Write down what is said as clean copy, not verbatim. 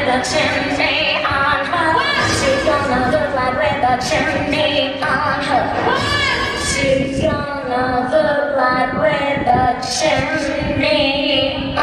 with a chimney on her. She's gonna look like with a chimney on her. She's gonna look like with a chimney